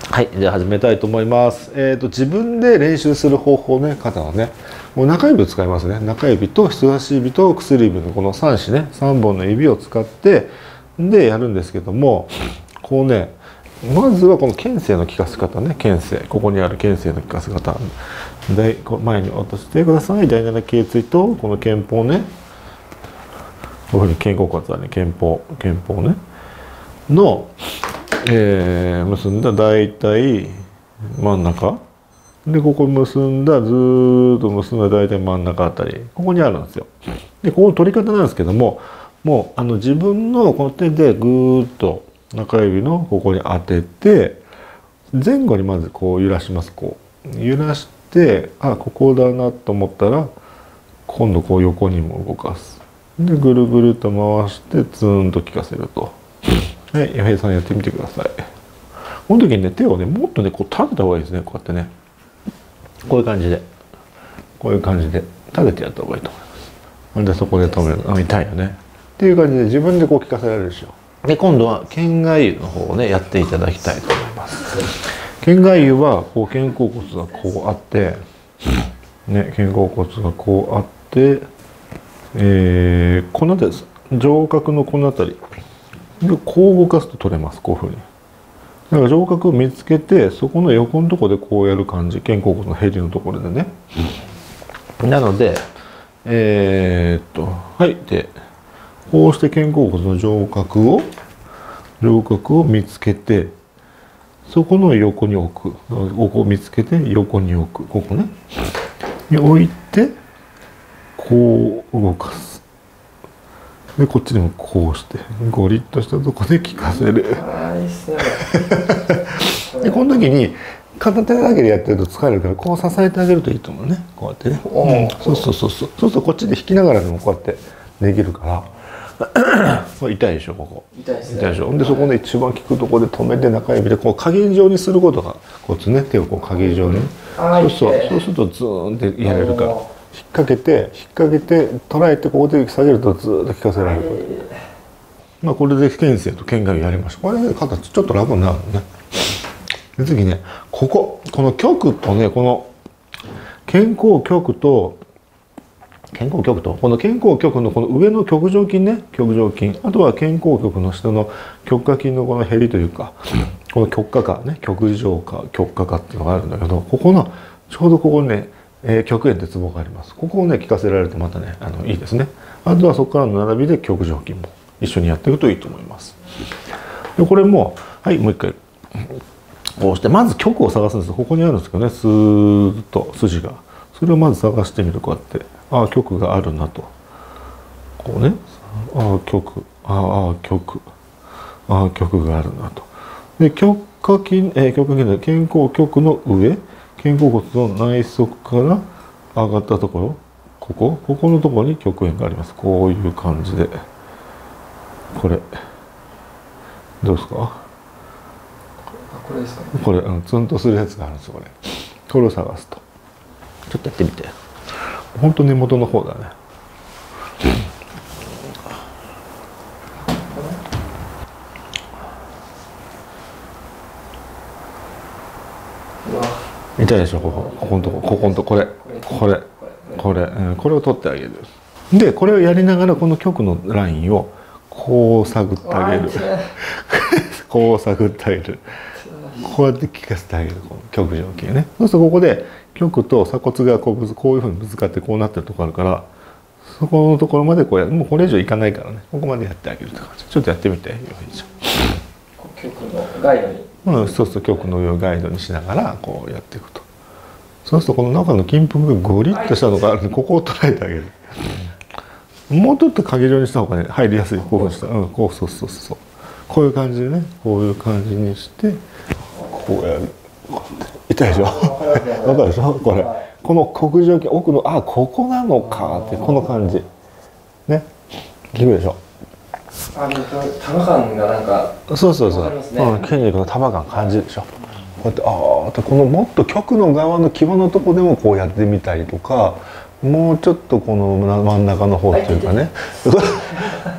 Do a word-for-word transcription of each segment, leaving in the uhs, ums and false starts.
はい、じゃあ始めたいと思います。えっと、自分で練習する方法ね、肩はね、もう中指を使いますね。中指と人差し指と薬指のこのさんしね、さんぼんの指を使って、でやるんですけども、こうね、まずはこの牽制の効かせ方ね、牽制。ここにある牽制の効かせ方。で、前に落としてください。だいなな頸椎と、この肩峰ね、こういうふうに肩甲骨はね、肩峰、肩峰ね、の、えー、結んだ大体真ん中で、ここ結んだ、ずーっと結んだ大体真ん中あたり、ここにあるんですよ。で、ここの取り方なんですけども、もうあの自分のこの手でぐーっと中指のここに当てて、前後にまずこう揺らします。こう揺らして、あ、ここだなと思ったら、今度こう横にも動かす。で、ぐるぐると回してツーンと効かせると。はい、矢平さんやってみてください。この時にね、手をね、もっとね、こう立てた方がいいですね。こうやってね。こういう感じで。こういう感じで立ててやった方がいいと思います。なんでそこで止めるの。痛いよね。っていう感じで自分でこう効かせられるでしょ。で、今度は拳外湯の方をね、やっていただきたいと思います。拳外湯は、こう肩甲骨がこうあって、ね、肩甲骨がこうあって、えー、この辺りです。上角のこの辺り。でこう動かすと取れます。こういうふうに。だから上角を見つけて、そこの横のところでこうやる感じ。肩甲骨のへりのところでね。なので、えー、っと、はい。で、こうして肩甲骨の上角を、上角を見つけて、そこの横に置く。ここを見つけて、横に置く。ここね。に置いて、こう動かす。でこっちにもこうしてゴリッとしたとこで効かせる。でこの時に片手だけでやってると疲れるからこう支えてあげるといいと思うね。こうやってね、うん、そうそうそうそうそうするとこっちで引きながらでもこうやってできるからこれ痛いでしょ。ここ痛いですね。 痛いでしょ。でそこで一番効くとこで止めて中指でこう影状にすることがコツね。手をこう影状に、そうそうそうするとズーンってやれるから。引っ掛けて引っ掛けて捉えてここで下げるとずっと効かせられる。まあこれで牽制と拳外やりました。これで肩ちょっと楽になるのね。で次ね、こここの極とね、この肩甲極と肩甲極とこの肩甲極のこの上の極上筋ね、極上筋、あとは肩甲極の下の極下筋のこのへりというか、この極下下ね、極上下極下下っていうのがあるんだけど、ここのちょうどここにね、えー、極円ってツボがあります。ここをね効かせられるとまたね、あのいいですね。あとはそこからの並びで極上筋も一緒にやっていくといいと思います。でこれもはい、もう一回こうしてまず極を探すんです。ここにあるんですけどね、スーッと筋が、それをまず探してみる。こうやって、ああ極があるなと、こうね、ああ極、ああ極、ああ極があるなと。で極下筋、えー、極下筋で肩甲極の上、肩甲骨の内側から上がったところ、ここここのところに極円があります。こういう感じで、これどうですか。 これですかね。 これ、うん、ツンとするやつがあるんですよ。これこれを探すとちょっとやってみて。本当根元の方だね。痛いでしょ。ここここのとこ、ここのとこ、これこれこれ、うん、これを取ってあげる。でこれをやりながらこの極のラインをこう探ってあげるこう探ってあげる。こうやって効かせてあげる。この極上筋ね。そうするとここで極と鎖骨がこうぶつこういうふうにぶつかってこうなってるところあるから、そこのところまでこうやる。もうこれ以上いかないからね、ここまでやってあげるって感じ。ちょっとやってみて。 極のガイドに、 うん、そうすると極の上をガイドにしながらこうやっていくと。そうするとこの中の筋腹がゴリッとしたのがあるので、ここを捉えてあげる。もうちょっと影状にした方がね入りやすい。こういうふうにした、うん、こう、そうそうそう、こういう感じでね、こういう感じにしてこうやる。痛いでしょ。わかるでしょ。これこの極上筋奥の、あ、ここなのかって、この感じね、効くでしょ。 あ、束感がなんか、 そうそうそう、ね、うん、筋肉の束感感じるでしょ。こうやって、ああ、このもっと極の側の際のとこでもこうやってみたりとか、もうちょっとこの真ん中の方っていうかね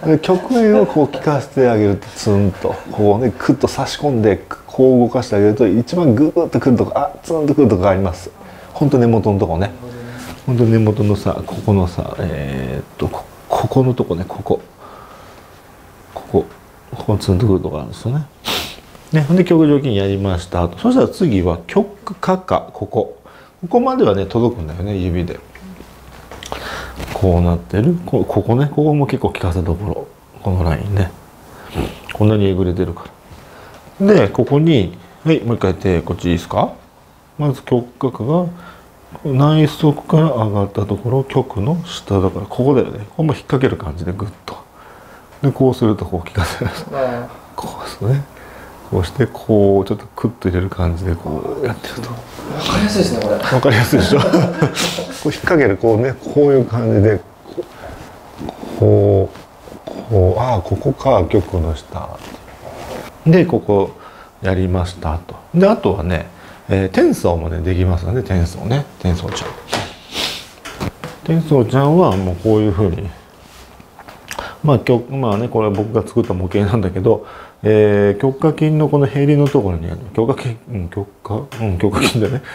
で曲面をこう聴かせてあげるとツンとこうねクッと差し込んでこう動かしてあげると一番グーッとくるとこあツンとくるとこがあります。ほんと根元のとこね。ほんと根元のさここのさえー、っと こ, ここのとこねここここここツンとくるとこあるんですよね。ね、ほんで極上筋やりましたと。そしたら次は極下下ここここまではね届くんだよね指で。こうなってる こ, ここねここも結構効かせどころこのラインねこんなにえぐれてるからでここにはいもう一回手こっちいいですか。まず極角が内側から上がったところ極の下だからここだよね。ここも引っ掛ける感じでグッとでこうするとこう効かせるこうですね。こうしてこうちょっとクッと入れる感じでこうやってると分かりやすいですねこれ。 分かりやすいでしょこう引っ掛けるこうねこういう感じでこうこうああここか極の下でここやりましたと。であとはね、えー、転送もねできますよね。転送ね転送ちゃん転送ちゃんはもうこういうふうにまあ極まあねこれは僕が作った模型なんだけど、えー、極下筋のこのへりのところにある極下筋うん極下うん極下筋だね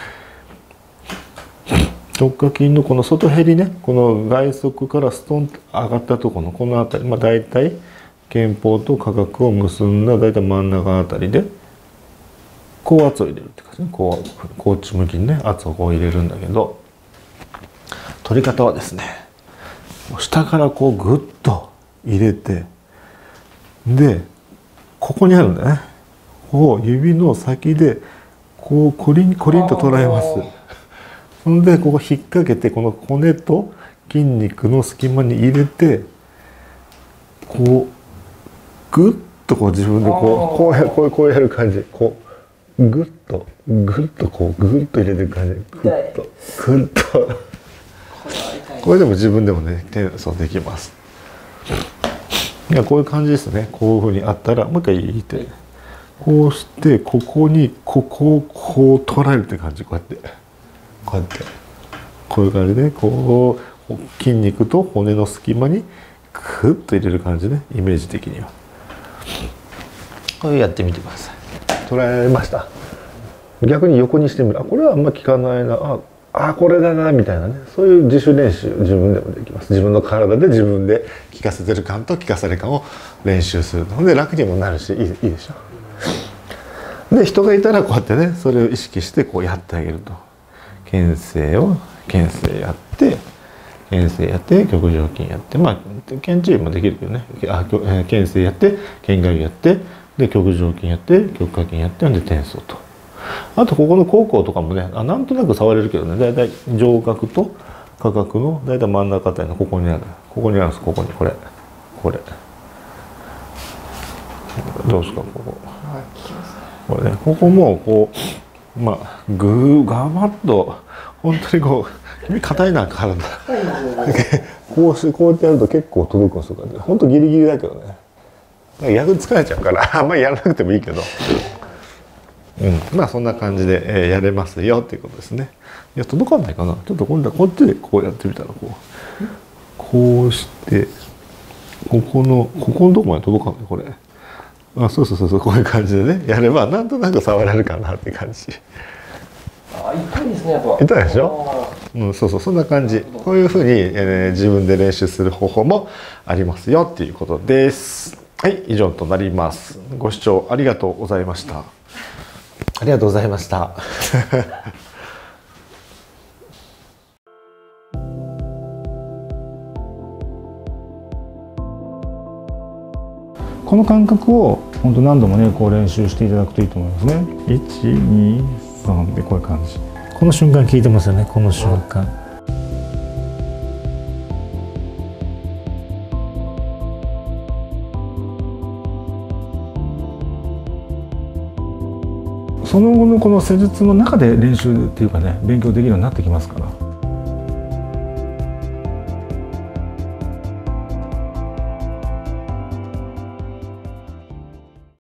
極下筋のこの外へりねこの外側からストンと上がったところのこの辺りまあ大体肩峰と下角を結んだ大体真ん中あたりでこう圧を入れるって感じね。こうこっち向きにね圧をこう入れるんだけど取り方はですね下からこうグッと入れてでここにあるんだね。こう指の先でこうコリンコリンと捉えます。そんでここ引っ掛けてこの骨と筋肉の隙間に入れてこうグッとこう自分でこうこうやこうこうやる感じこうグッとグッとこうグッと入れてる感じグッとグッとこれでも自分でもね転送できます。いやこういう感じですね。こういうふうにあったらもう一回引いてこうしてここにここをこう捉えるって感じこうやってこうやってこういう感じでこう筋肉と骨の隙間にクッと入れる感じねイメージ的にはこれやってみてください。捉えられました。逆に横にしてみるあこれはあんま効かないなああこれだなみたいなねそういう自主練習自分でもできます。自分の体で自分で効かせてる感と効かされ感を練習するので楽にもなるしいい、いいでしょ。で人がいたらこうやってねそれを意識してこうやってあげると牽制を牽制やって牽制やって極上筋やってまあ肩注意もできるけどねあ牽制やって肩外やってで極上筋やって極下筋やってで転送と。あとここの後孔とかもねあなんとなく触れるけどねだいたい上角と下角のだいたい真ん中あたりのここにあるここにあるんですここにこれこれどうですかこここれねここもこうまあグーガバッと本当にこう君硬いな体こうしてこうやってやると結構届くんですよ。本当ギリギリだけどね逆に疲れちゃうからあんまりやらなくてもいいけど。うん、まあそんな感じで、えー、やれますよっていうことですね。いや届かないかな。ちょっと今度はこっちでこうやってみたらこうこうしてここのここのとこまで届かないこれ。あそうそうそうそうこういう感じでねやればなんとなく触れるかなって感じ。 あ痛いですねやっぱ。 痛いでしょ。うんそうそうそんな感じ。こういうふうに、えー、自分で練習する方法もありますよっていうことです。はい以上となります。ご視聴ありがとうございました。ありがとうございました。 この感覚を本当何度もねこう練習していただくといいと思いますね。いち、に、さんでこういう感じ。この瞬間効いてますよね。この瞬間。その後のこの施術の中で練習っていうかね勉強できるようになってきますから。